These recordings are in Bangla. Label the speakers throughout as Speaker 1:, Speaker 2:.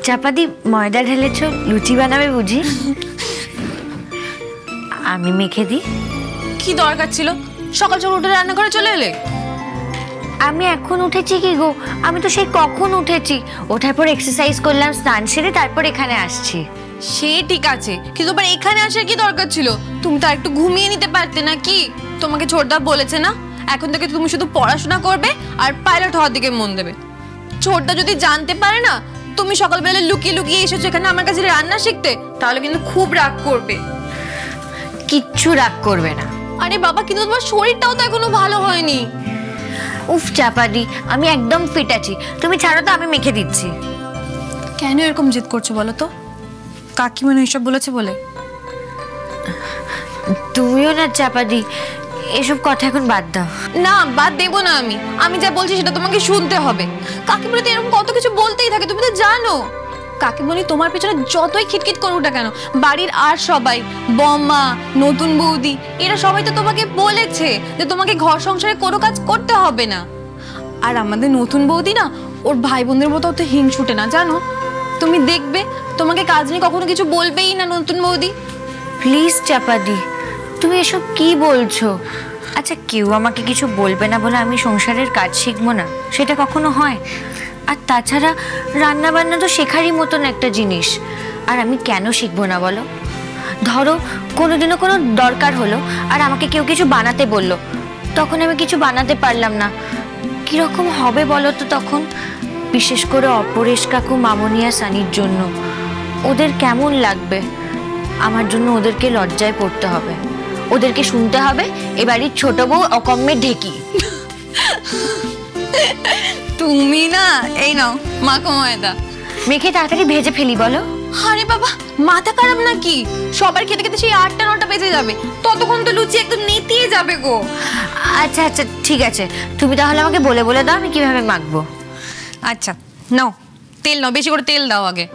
Speaker 1: চাপাদি ময়দা ঢেলেছ, লুচি বানাবে বুঝি? আমি মেখে দিই।
Speaker 2: কি দরকার ছিল সকাল সকাল উঠে রান্নাঘরে চলে এলে?
Speaker 1: আমি এখন উঠেছি কি গো, আমি তো সেই কখন উঠেছি, ওঠার পর এক্সারসাইজ করলাম, স্নান সেরে তারপর এখানে আসছি।
Speaker 2: সে ঠিক আছে, কিন্তু আবার এখানে আসার কি দরকার ছিল? তুমি তো একটু ঘুমিয়ে নিতে পারতে নাকি? তোমাকে ছোটদা বলেছে না এখন থেকে তুমি শুধু পড়াশোনা করবে আর পাইলট হওয়ার দিকে মন দেবে। ছোটদা যদি জানতে পারে না তুমি সকালবেলা লুকিয়ে লুকিয়ে এসেছো এখানে আমার কাছে রান্না শিখতে, তাহলে কিন্তু খুব রাগ করবে।
Speaker 1: কিচ্ছু রাগ করবে না।
Speaker 2: আরে বাবা, কিন্তু তোমার শরীরটাও তো এখনো ভালো হয়নি।
Speaker 1: উফ চাপাদি, আমি একদম ফিট আছি, তুমি ছাড়ো তো, আমি মেখে দিচ্ছি।
Speaker 2: কেন এরকম জেদ করছো বলো তো? কাকিমা এসব বলেছে বলে?
Speaker 1: তুমিও না চাপাদি, এসব কথা এখন বাদ দাও।
Speaker 2: না, বাদ দেবো না। আমি যা বলছি সেটা তোমাকে শুনতে হবে। কাকিমা তো এরকম কত কিছু বলতেই থাকে, তুমি তো জানো। কাকিমণি তোমার পেছনে যতই খিটখিট করুক না কেন, বাড়ির আর সবাই, বম্মা, নতুন বৌদি, এরা সবাই তো তোমাকে বলেছে যে তোমাকে ঘর সংসারে কোনো কাজ করতে হবে না। আর আমাদের নতুন বৌদি না, ওর ভাই বোনদের মতো অত হিংসুটে না, জানো? তুমি দেখবে তোমাকে কাজ নিয়ে কখনো কিছু বলবেই না নতুন বৌদি।
Speaker 1: প্লিজ চাপাদি, তুমি এসব কি বলছো? আচ্ছা, কেউ আমাকে কিছু বলবে না বলে আমি সংসারের কাজ শিখবো না, সেটা কখনো হয়? আর তাছাড়া রান্না বান্না তো শেখারই মতন একটা জিনিস, আর আমি কেন শিখবো না বলো? ধরো কোনোদিনও কোনো দরকার হলো আর আমাকে কেউ কিছু বানাতে বললো, তখন আমি কিছু বানাতে পারলাম না, কিরকম হবে বলো তো তখন? বিশেষ করে অপরেশ কাকু, মামনি আর সানির জন্য ওদের কেমন লাগবে? আমার জন্য ওদেরকে লজ্জায় পড়তে হবে, ওদেরকে শুনতে হবে এ বাড়ির ছোট বউ অকম্মের ঢেকি।
Speaker 2: তুমি না, এই নাও মাখো ময়দা,
Speaker 1: মেখে তাড়াতাড়ি ভেজে ফেলি বলো।
Speaker 2: আরে বাবা, মাথা খারাপ নাকি? সবার খেতে খেতে সেই 8টা 9টা বেজে যাবে, ততক্ষণ তো লুচি একদম নেতিয়ে যাবে গো।
Speaker 1: আচ্ছা আচ্ছা ঠিক আছে, তুমি তাহলে আমাকে বলে বলে দাও আমি কিভাবে মাখবো।
Speaker 2: আচ্ছা নাও, তেল নাও, বেশি করে তেল দাও আগে।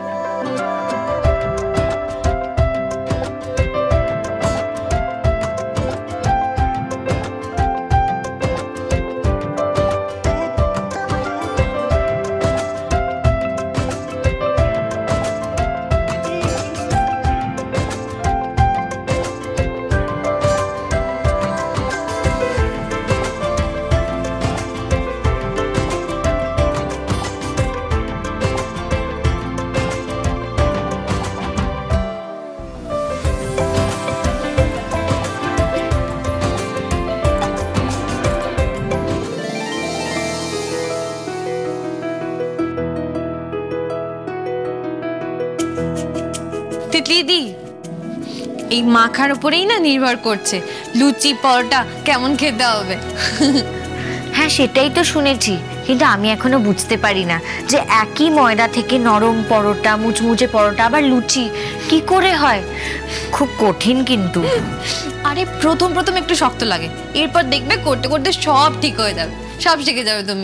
Speaker 2: তিতলিদি, এই মাখার উপরেই না নির্ভর করছে লুচি পরোটা কেমন খেতে হবে।
Speaker 1: হ্যাঁ সেটাই তো শুনেছি, কিন্তু আমি এখনো বুঝতে পারি না যে একই ময়দা থেকে নরম পরোটা, মুচমুচে পরোটা, আবার লুচি কি করে হয়। খুব কঠিন কিন্তু।
Speaker 2: আরে প্রথম প্রথম একটু শক্ত লাগে, এরপর দেখবে করতে করতে সব ঠিক হয়ে যাবে, সব শিখে যাবে তুমি।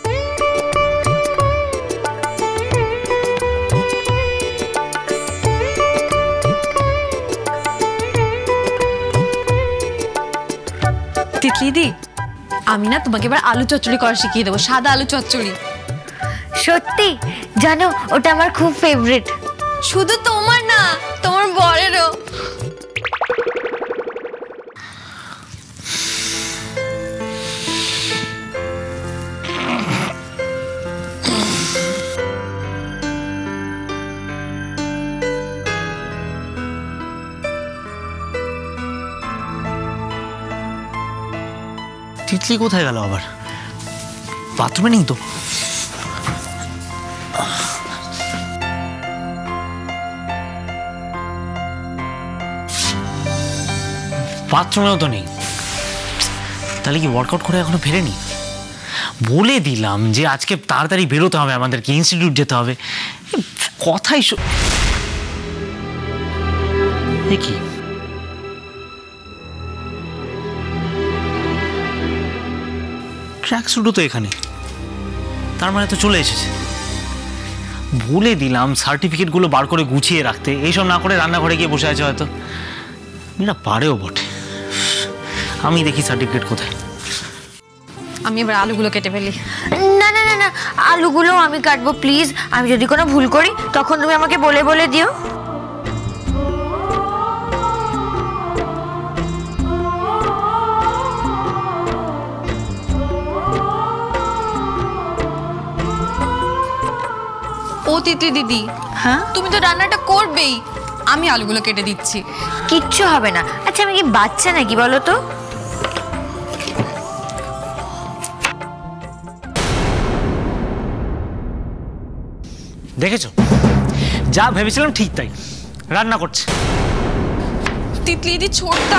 Speaker 2: তিতলিদি, আমি না তোমাকে এবার আলু চচ্চড়ি করা শিখিয়ে দেবো, সাদা আলু চচ্চড়ি।
Speaker 1: সত্যি? জানো ওটা আমার খুব ফেভারিট।
Speaker 2: শুধু তোমার না, তোমার বরেরও।
Speaker 3: তিতলি কোথায় গেল আবার? বাথরুমে নেই তো? বাথরুমেও তো নেই, তাহলে কি ওয়ার্কআউট করে এখনো ফেরেনি? বলে দিলাম যে আজকে তাড়াতাড়ি বেরোতে হবে, আমাদেরকে ইনস্টিটিউট যেতে হবে, কথাই কি ট্র্যাক স্যুটও তো এখানে, তার মানে তো চলে এসেছে। বলে দিলাম সার্টিফিকেটগুলো বার করে গুছিয়ে রাখতে, এইসব না করে রান্নাঘরে গিয়ে বসে আছে হয়তো। মেয়েরা পারেও বটে। আমি দেখি সার্টিফিকেট কোথায়।
Speaker 2: আমি এবার আলুগুলো কেটে ফেলি।
Speaker 1: না না না না, আলুগুলো আমি কাটবো প্লিজ। আমি যদি কোনো ভুল করি তখন তুমি আমাকে বলে বলে দিও।
Speaker 2: ও তিতলি দিদি,
Speaker 1: হ্যাঁ,
Speaker 2: তুমি তো রান্নাটা করবেই, আমি আলুগুলো কেটে দিচ্ছি।
Speaker 1: কিচ্ছু হবে না। আচ্ছা আমি কি বাচ্চা নাকি বলো তো?
Speaker 3: দেখেছো, যা ভেবেছিলাম ঠিক তাই, রান্না করছে।
Speaker 2: তিতলি দিদি ছোটটা,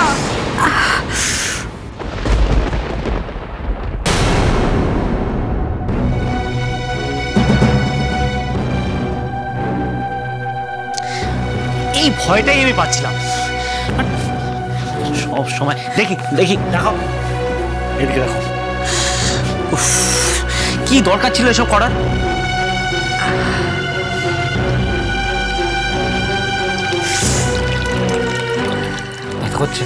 Speaker 3: এই ভয়টাই আমি পাচ্ছিলাম সব সময়। দেখি দেখি, দেখো এদিকে দেখো। উফ, কি দরকার ছিল এসব করার? ব্যথা করছে।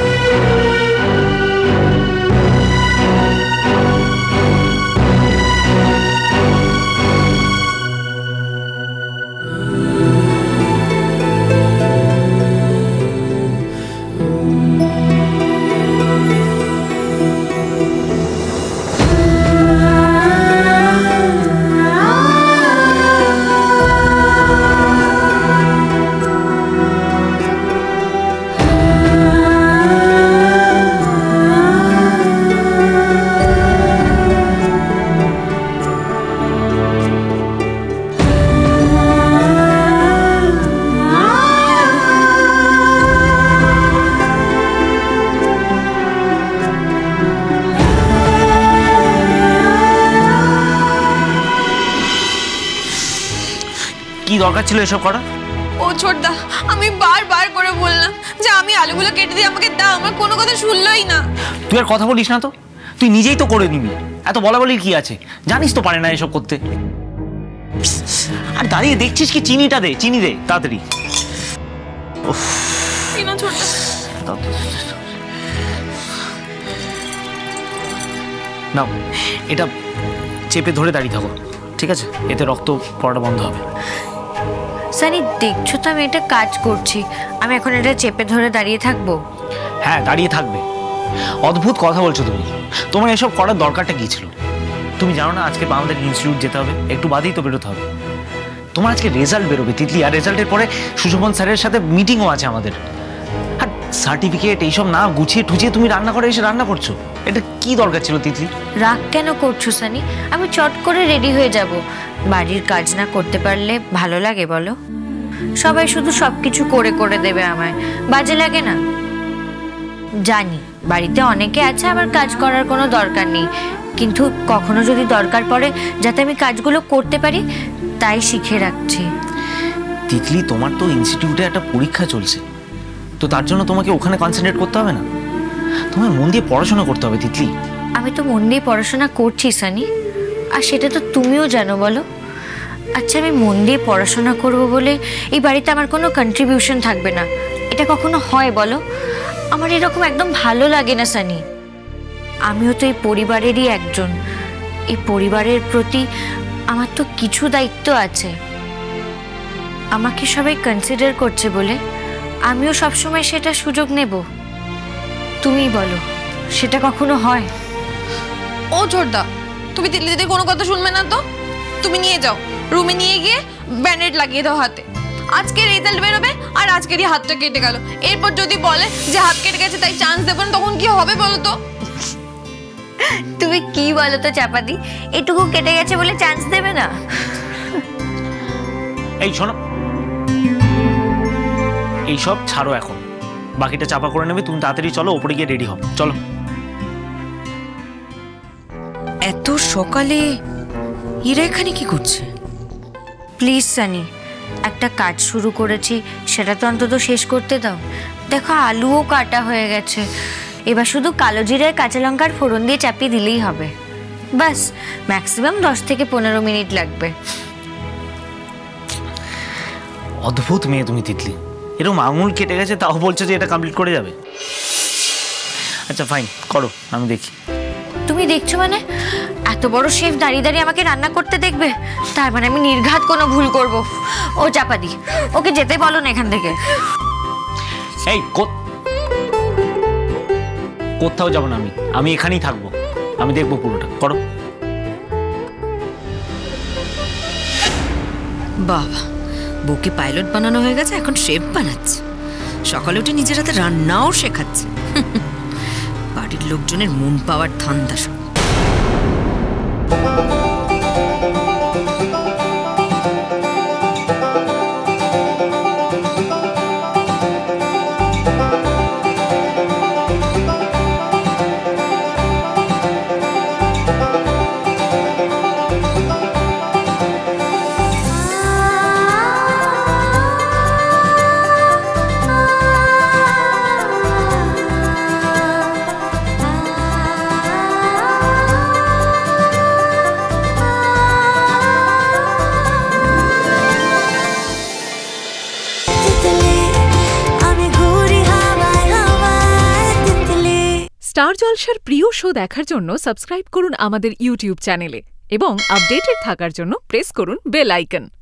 Speaker 3: কি দরকার ছিল এসব করার?
Speaker 2: ও ছোটদা, আমি বারবার করে বললাম যে আমি আলুগুলো কেটে দিয়ে আমাকে দাও, আমার কোনো কথা শুনলই না।
Speaker 3: তুই আর কথা বলিস না তো, তুই নিজেই তো করে নিবি, এত বলা বলির কি আছে? জানিস তো পারে না এসব করতে। আর দাঁড়িয়ে দেখছিস কি? চিনিটা দে, চিনি দে তাড়াতাড়ি।
Speaker 2: ছোটদা,
Speaker 3: নাও এটা চেপে ধরে দাঁড়িয়ে থাকো, ঠিক আছে? এতে রক্ত পড়াটা বন্ধ হবে।
Speaker 1: সানি দেখছো তো আমি এটা কাজ করছি, আমি এখন এটা চেপে ধরে দাঁড়িয়ে থাকবো?
Speaker 3: হ্যাঁ দাঁড়িয়ে থাকবে। অদ্ভুত কথা বলছো তুমি, তোমার এসব করার দরকারটা কি ছিল? তুমি জানো না আজকে আমাদের ইনস্টিটিউট যেতে হবে, একটু বাদেই তো বেরোতে হবে। তোমার আজকে রেজাল্ট বেরোবে তিতলি, আর রেজাল্টের পরে সুশোভন স্যারের সাথে মিটিংও আছে আমাদের। আর সার্টিফিকেট এইসব না গুছিয়ে টুচিয়ে তুমি রান্না করে এসে রান্না করছো, এটা কি দরকার ছিল তিতলি?
Speaker 1: রাগ কেন করছো সানি? আমি চট করে রেডি হয়ে যাব। বাড়ির কাজ না করতে পারলে ভালো লাগে বলো? সবাই শুধু সবকিছু করে করে দেবে আমায়, বাজে লাগে না? জানি বাড়িতে অনেকে আছে আমার কাজ করার কোনো দরকার নেই, কিন্তু কখনো যদি দরকার পড়ে যাতে আমি কাজগুলো করতে পারি তাই শিখে রাখছি।
Speaker 3: তিতলি তোমার তো ইনস্টিটিউটে একটা পরীক্ষা চলছে, তো তার জন্য তোমাকে ওখানে কনসেন্ট্রেট করতে হবে না? তোমার মন দিয়ে পড়াশোনা করতে হবে তিতলি।
Speaker 1: আমি তো মন দিয়ে পড়াশোনা করছি সানি, আর সেটা তো তুমিও জানো বলো। আচ্ছা আমি মন দিয়ে পড়াশোনা করব বলে এই বাড়িতে আমার কোনো কন্ট্রিবিউশন থাকবে না, এটা কখনো হয় বলো? আমার এরকম একদম ভালো লাগে না সানি। আমিও তো এই পরিবারেরই একজন, এই পরিবারের প্রতি আমার তো কিছু দায়িত্ব আছে। আমাকে সবাই কনসিডার করছে বলে আমিও সবসময় সেটা সুযোগ নেব? তুমিই বলো সেটা কখনো হয়?
Speaker 2: ও ছোটদা, তুমি তিতলি দিদির কোনো কথা শুনবে না তো? তুমি নিয়ে যাও, রুমে নিয়ে গিয়ে ব্যান্ডেড লাগিয়ে দাও হাতে। আজকে রেজাল্ট বেরোবে আর আজকেরই হাতটা কেটে গেল, এরপর যদি বলে যে হাত কেটে গেছে তাই চান্স দেবো না, তখন কি হবে বলো তো?
Speaker 1: তুমি কি বলো তো চাপাতি, এটুকু কেটে গেছে বলে চান্স দেবে না?
Speaker 3: এই শোনো, এইসব ছাড়ো এখন, বাকিটা চাপা করে নেবে। তুমি তাড়াতাড়ি চলো, ওপরে গিয়ে রেডি হও, চলো।
Speaker 4: এত সকালে এরা এখানে কি করছে?
Speaker 1: প্লিজ সানি, একটা কাজ শুরু করেছি সেটা তো অন্তত শেষ করতে দাও। দেখো আলুও কাটা হয়ে গেছে, এবার শুধু কালো জিরায় কাঁচা লঙ্কার ফোড়ন দিয়ে চাপিয়ে দিলেই হবে, বাস। ম্যাক্সিমাম 10 থেকে 15 মিনিট লাগবে।
Speaker 3: অদ্ভুত মেয়ে তুমি তিতলি, এরকম আঙুল কেটে গেছে তাও বলছো যে এটা কমপ্লিট করে যাবে। আচ্ছা ফাইন, করো, আমি দেখি।
Speaker 1: তুমি দেখছো মানে? এত বড় শেফ দাঁড়িয়ে দাঁড়িয়ে আমাকে রান্না করতে দেখবে, তার মানে আমি নির্ঘাত কোনো ভুল করব। ও চাপাদি, ওকে যেতে বলো না এখান থেকে।
Speaker 3: এই কোথাও যাবো না, আমি এখানেই থাকবো, আমি দেখবো পুরোটা। করো।
Speaker 4: বাবা, বউকে পাইলট বানানো হয়ে গেছে, এখন শেফ বানাচ্ছে। সকালে উঠে নিজের হাতে রান্নাও শেখাচ্ছে। বাড়ির লোকজনের মন পাওয়ার ধান্দা সব।
Speaker 5: স্টার জলসার প্রিয় শো দেখার জন্য সাবস্ক্রাইব করুন আমাদের ইউটিউব চ্যানেলে এবং আপডেটেড থাকার জন্য প্রেস করুন বেল আইকন।